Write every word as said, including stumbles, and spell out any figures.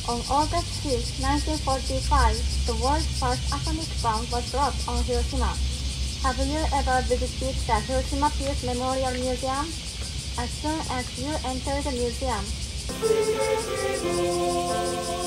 On August fifth, nineteen forty-five, the world's first atomic bomb was dropped on Hiroshima. Have you ever visited the Hiroshima Peace Memorial Museum? As soon as you enter the museum,